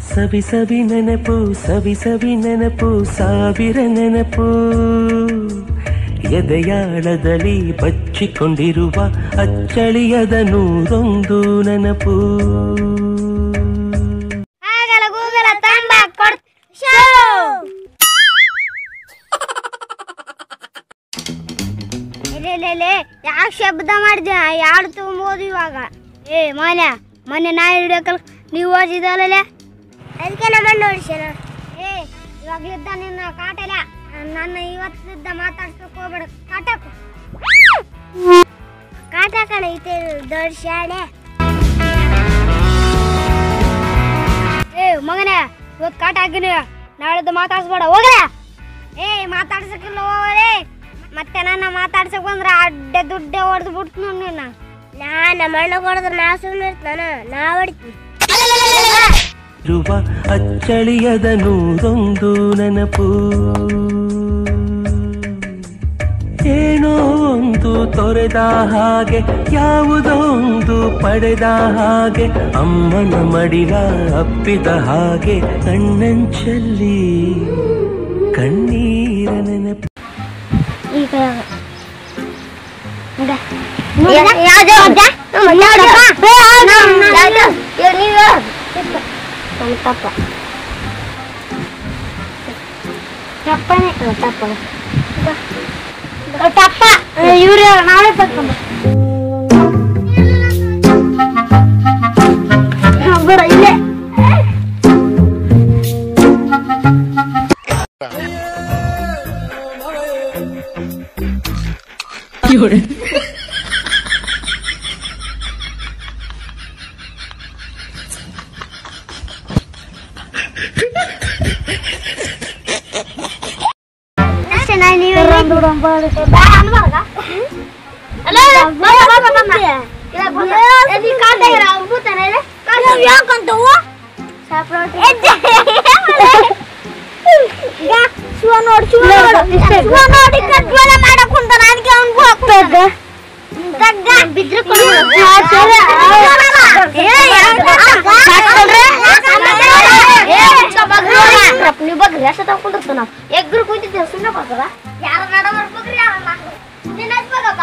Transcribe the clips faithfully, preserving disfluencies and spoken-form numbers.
ಸವಿ ಸವಿ ನೆನಪು ಸವಿ ಸವಿ ನೆನಪು ಸಾವಿರ ನೆನಪು ಎದೆಯಾಳದಲ್ಲಿ ಬಚ್ಚಿಕೊಂಡಿರುವ ಅಚ್ಚಳಿಯದ ನೂರೊಂದು ನೆನಪು. ಯಾವ ಶಬ್ದ ಮಾಡಿದೆ ಯಾರು ತಗೊಂಬೋದು ಇವಾಗ? ಏ ಮಾನ್ಯ ಮೊನ್ನೆ ನಾ ಹಿಡಿಯೋಕಲ್ ನೀವು ಓದಿದಲ್ಲ ಅದಕ್ಕೆ ನಮ್ಮ ಓಡಿಸ್ಯಾನ. ಏ ಇವಾಗ ಯುದ್ಧ ನಿನ್ನ ಕಾಟಲ್ಲ, ನನ್ನ ಇವತ್ತಿದ್ದ ಮಾತಾಡ್ಸಕ್ ಹೋಗ್ಬೇಡ. ಕಾಟಾಕು ಕಾಟಾಕಣ ಐತೆ ದೊಡ್ಡ ಶಾಲೆ. ಏ ಮಗನೇ ಇವತ್ತು ಕಾಟ ಹಾಕಿನಿ, ನಾಳೆದ್ದು ಮಾತಾಡ್ಸ್ಬೇಡ ಹೋಗ್ರ. ಏ ಮಾತಾಡ್ಸಕ್ಕಿಲ್ಲ ಹೋಗ್ರೆ, ಮತ್ತೆ ನನ್ನ ಮಾತಾಡ್ಸಕ್ ಬಂದ್ರ ಅಡ್ಡೆ ದುಡ್ಡೆ ಹೊಡೆದು ಬಿಡ್ತು ನೀನು. ನಾ ನಮ್ಮ ಅಣ್ಣ ಹೊಡೆದ್ರೆ ನಾ ಸುಮ್ಮನೆ ಇರ್ತಾನ, ನಾ ಹೊಡಿತೀನಿ. ಅಚ್ಚಳಿಯದ ನೂರೊಂದು ನೆನಪು, ಏನೋ ಒಂದು ತೊರೆದ ಹಾಗೆ, ಯಾವುದೋ ಒಂದು ಪಡೆದ ಹಾಗೆ, ಅಮ್ಮನ ಮಡಿಲ ಅಪ್ಪಿದ ಹಾಗೆ, ಕಣ್ಣಂಚಲ್ಲಿ ಕಣ್ಣೀರ ನೆನಪು. ಈಗ ತಪ್ಪ ತಪ್ಪನೇ ತಪ್ಪ ತಪ್ಪ ಇವ್ರು ನಾಳೆ ತಪ್ಪ ಇಲ್ಲೇ ಎಗ್ರು ಕುಂತಿದ್ದೆ ಸುಮ್ಮನೆ ಬರ್ತಾರ ಯಾರ ನಡ ಬರ್ಬೇಕ್ರಿ ಯಾರಲ್ಲ ನಿನ್ನಪ್ಪ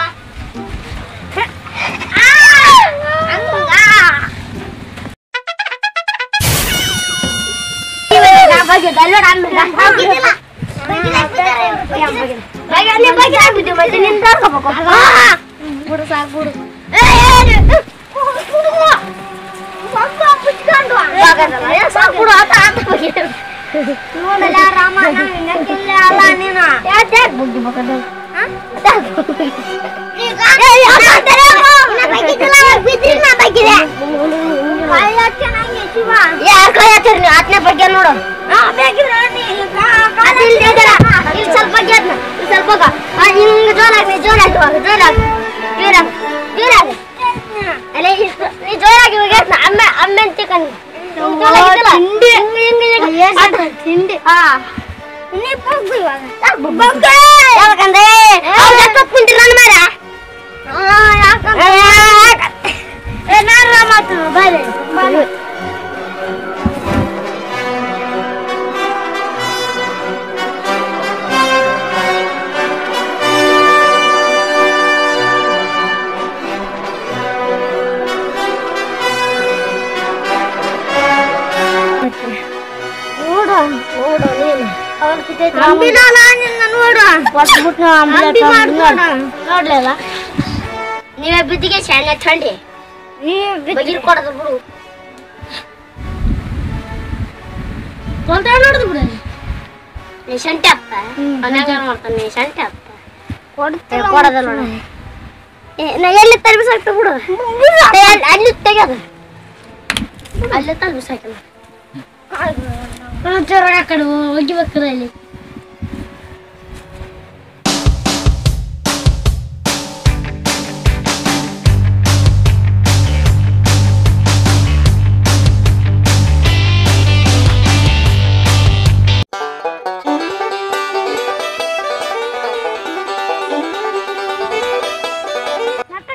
ನೋಡಲ್ಲ ರಾಮ ಅಲ್ಲ ನೀನು ಆತ್ನ ಬಗ್ಗೆ ನೋಡು ಸ್ವಲ್ಪ ಸ್ವಲ್ಪ ಹಿಂಗ ಜೋರಾಗಿ ಜೋರಾಗಿ ಜೋರಾಗಿ ಜೋರಾಗಿ ಅಲ್ಲ ನೀ ಜೋರಾಗಿ ಅಮ್ಮ ಅಮ್ಮನ ಚಿಕನ್ ತಿಂಡಿ ಹಾ ನೀ ಬಗ್ಗು ಇವಾಗ ಯಾಕಂದ್ರೆ ಕುಂತಿರ ನನ್ನ ಮಾರ ಯಾಕಂದ್ರೆ ನಾನು ಮಾತು ಬಾಯ್ ಬಾಯ್ ನೋಡ್ಲಿಲ್ಲ ನೀವೇ ಬಿದ್ದಿಗೆ ಶಾಲೆ ಥಂಡಿ ನೀರು ಕೊಡೋದು ಬಿಡು ನೋಡುದು ಬಿಡು ನೀ ಶಂಟೆ ಅಪ್ಪ ಮಾಡ್ತಾನೆ ನೀ ಶಂಟೆ ಅಪ್ಪ ಕೊಡೋದಲ್ಲ ನಾ ಎಲ್ಲಿ ತಲುಪಿಸಾಕ್ತ ಬಿಡು ಅಲ್ಲಿ ತೆಗೆದು ಅಲ್ಲಿ ತಲುಪಿಸಾಕಲ್ಲ ಜೋರ ಕಡೆ ಒಗಿಬೇಕಲ್ಲ ಇಲ್ಲಿ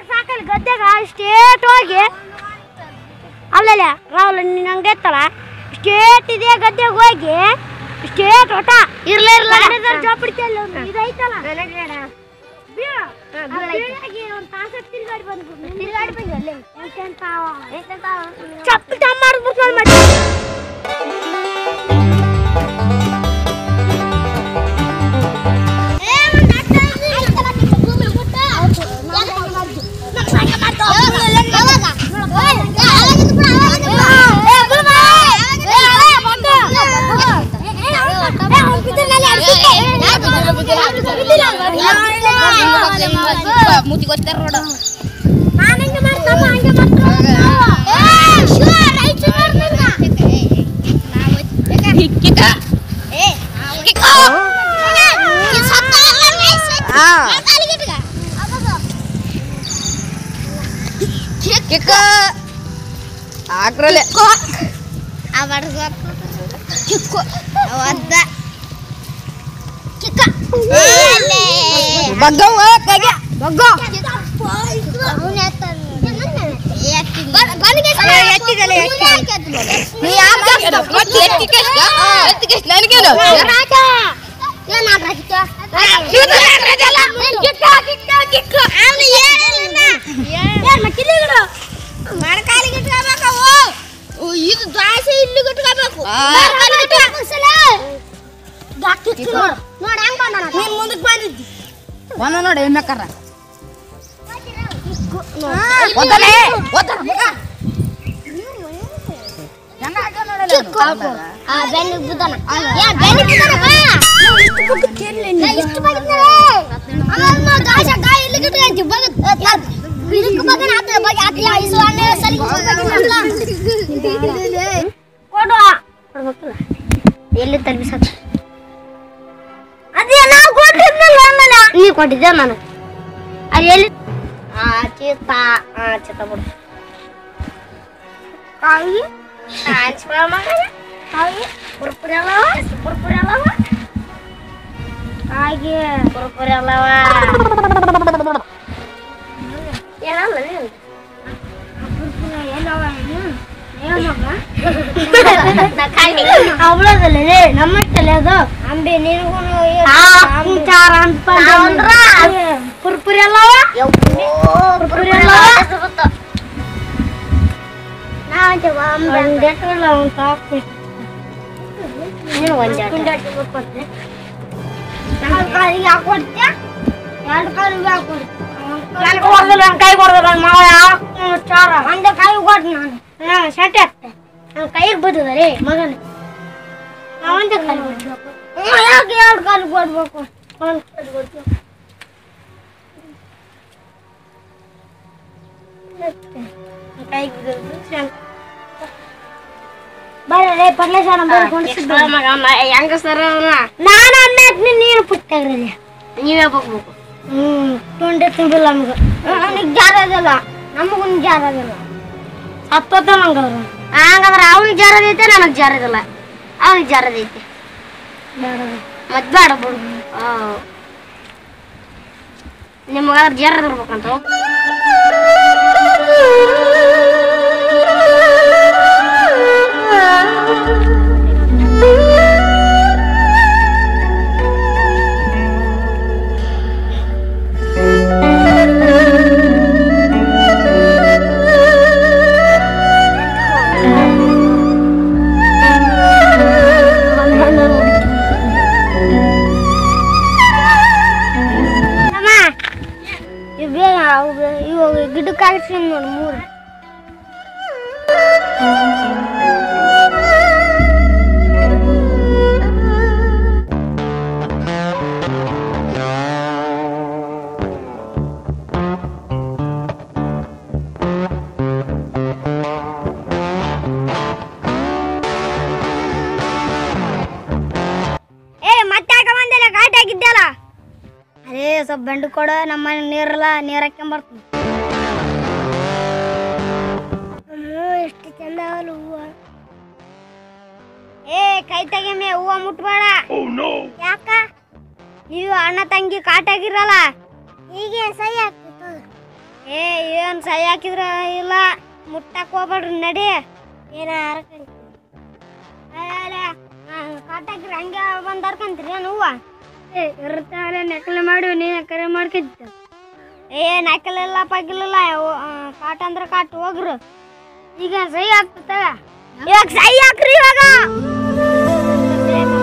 ಸ್ಟೇಟ್ ಹೋಗಿ ಅಲ್ಲಲ್ಲ ರಾಹುಲ್ ನಂಗೆ ಎತ್ತಲ್ಲ ಸ್ಟೇಟ್ ಇದೆ ಗದ್ದೆಗೆ ಹೋಗಿ ಸ್ಟೇಟ್ ಒಟ ಇರ್ಲ ಇರ್ಲ ಜಾಬ್ ಬಿಡ್ತಿಲ್ಲ ಇದೈತಲ್ಲ ನನಗೆ ಬೇಡ ತಿರುಗಾಡಿ ಬಂದು ತಿರುಗಾಡಿ ಬಂದು ಅಲ್ಲೇ ಚಪ್ಪು ತಮ್ಮ ಮಾಡಿ ಮೂತಿ ಗೊತ್ತಾರ ನೋಡ ಆಗ್ರಲೆ ಬಗ್ಗವ್ವ ಕೈಗೆ ಬಗ್ಗೋ ಇದು ದ್ವಾಸೆ ಇಲ್ಲಿ ಗಟ್ಕೋಬೇಕು ನೋಡ ಹೆಂಗ್ ಬಂದ ನೀನ್ ಮುಂದಕ್ಕೆ ಬಂದಿದ್ದಿ ಒಂದ ನೋಡಿ ಎಮ್ಮೆಕರ ಓದಲೇ ಓದರ ಮಗ ಹೆಂಗ ಆಗ ನೋಡಲ್ಲ ಆ ಬೆನ್ನ ಬುದನ ಯಾ ಬೆನ್ನ ಬುದನ ಬಾ ಇಷ್ಟು ಬುದ್ಧಿ ಕೇಳಲಿಲ್ಲ ಇಷ್ಟು ಬಗ್ಗನೆ ಅಮ್ಮ ಗಾಶ ಗಾಯ ಇಲ್ಲಿ ಗಟ್ಟಿ ಬಗ ಇದಕ್ಕೆ ಬಗನ ಆತ ಬಗ ಆತ ಐಸು ಅಣ್ಣ ಸರಿ ಬಗನಲ್ಲ ಕೊಡು ಕೊಡ್ಬೇಕಲ್ಲ ಎಲ್ಲಿ ತಲಬಿಸಕ ಅದೇ ನಾ ಕೊಟ್ಟಿದ್ನಲ್ಲ ಅಮ್ಮನ ನೀ ಕೊಟ್ಟಿದ್ದೆ ನಾನು ಅಲ್ಲಿ ಎಲ್ಲಿ ಆ ಚಿತ್ತ ಆ ಚಿತ್ತ ಬಿಡು ಕಾಯಿ ಆಚ್ ಬಾ ಮಗ ಕಾಯಿ ಪುರ್ಪುರಿ ಅಲ್ಲವ ಪುರ್ಪುರಿ ಅಲ್ಲವ ಕಾಯಿಗೆ ಪುರ್ಪುರಿ ಅಲ್ಲವ ಏನಲ್ಲ ನೀನು ಪುರ್ಪುರಿ ಎಲ್ಲವ ನೀನು ಅವಳದಲ್ಲೇ ನಮ್ಮಟ್ಟಲೆ ಅದು ಅಂಬೆ ನಿನಗೂ ಚಾರ ಅಂತ ಪುರ್ಪುರಿ ಅಲ್ಲವ ಪುರ್ಪುರಿ ಅಲ್ಲವ ಒಂದೆಟ್ಟಲ್ಲ ಒಂದು ಸಾಕು ನೀನು ಒಂದು ಕಾಲಿಗೆ ಹಾಕೊಡ್ತೀಯ ಎರಡು ಕಾಲಿಗೆ ಹಾಕೊಡ್ತೀಯ ನನಗೆ ಹೊಡೆದಿಲ್ಲ ನನ್ನ ಕೈ ಹೊಡೆದಿಲ್ಲ ನನ್ನ ಮಾವ ಚಾರ ಒಂದೇ ಕೈ ಕೊಟ್ಟು ನಾನು ನಾನು ಶರ್ಟ್ ಹಾಕ್ತೆ ನನ್ನ ಕೈಗೆ ಬರ್ತದ ರೀ ಮಗನ ನಾವು ಒಂದೇ ಕಾಲು ಕೊಡ್ಬೇಕು ಯಾಕೆ ಎರಡು ಕಾಲು ಕೊಡ್ಬೇಕು ಒಂದು ಕಾಲು ಕೊಡ್ಬೇಕು ಕೈಗೆ ಬರ್ರಿ ಪರ್ಲೇಶನ ಬರ್ಕೊಂಡು ಹೆಂಗ ಸರ್ ನಾನು ಅನ್ನ ನೀರು ಪುಟ್ಟಾಗ್ರಿ ನೀವೇ ಹೋಗ್ಬೇಕು ಹ್ಮ್ ತೊಂಡೆ ತುಂಬಿಲ್ಲ ನಮ್ಗೆ ನನಗೆ ಜಾರ ಅದಲ್ಲ ನಮಗೂ ಜಾರ ಅದಲ್ಲ ಸತ್ತೋತ ನಂಗವ್ರು ಹಂಗಂದ್ರೆ ಅವ್ನಿಗೆ ಜಾರದೈತೆ ನನಗೆ ಜಾರದಿಲ್ಲ ಅವ್ನಿಗೆ ಜಾರದೈತೆ ಮತ್ ಬೇಡ ಬಿಡು ನಿಮಗಾದ್ರೆ ಜಾರದ ಇರ್ಬೇಕಂತ ಇವಾಗ ಗಿಡಕ್ಕೆ ಹಾಕ್ಸಿ ನೋಡಿ ಮೂರು ಏ ಮತ್ತೆ ಯಾಕೆ ಬಂದಿಲ್ಲ ಘಾಟ್ ಆಗಿದ್ದಲ್ಲ ಅದೇ ಸ್ವಲ್ಪ ಬೆಂಡು ಕೊಡ ನಮ್ಮ ಮನೆ ನೀರಲ್ಲ ನೀರು ಹಾಕ್ಕೊಂಬರ್ತೀನಿ ಎಷ್ಟು ಚಂದ ಅವಲ್ಲ ಹೂವ ಏ ಕೈ ತೆಗೆಮೆ ಹೂವ ಮುಟ್ಬೇಡ ಯಾಕ ನೀವು ಅಣ್ಣ ತಂಗಿ ಕಾಟಾಗಿರಲ್ಲ ಹೀಗೆ ಸಹಿ ಹಾಕ್ತಿತ್ತು ಏ ಏನ್ ಸಹಿ ಹಾಕಿದ್ರ ಇಲ್ಲ ಮುಟ್ಟಕ್ ಹೋಗ್ಬೇಡ್ರಿ ನಡಿ ಏನ ಹೋಗ್ರಿ ಹಂಗೆ ಬಂದು ಹರ್ಕೊಂತೀರಿ ಏನು ಹೂವ ಏ ಇರ್ತಾರೆ ನಕಲೆ ಮಾಡಿ ನೀ ಕರೆ ಮಾಡ್ಕಿದ್ದ ಏ ನಕಲೆಲ್ಲ ಪಗಿಲಿಲ್ಲ ಕಾಟ ಅಂದ್ರೆ ಕಾಟ್ ಹೋಗ್ರು ಈಗ ಸಹಿ ಹಾಕ್ತವ ಇವಾಗ ಸಹಿ ಹಾಕ್ರಿ ಇವಾಗ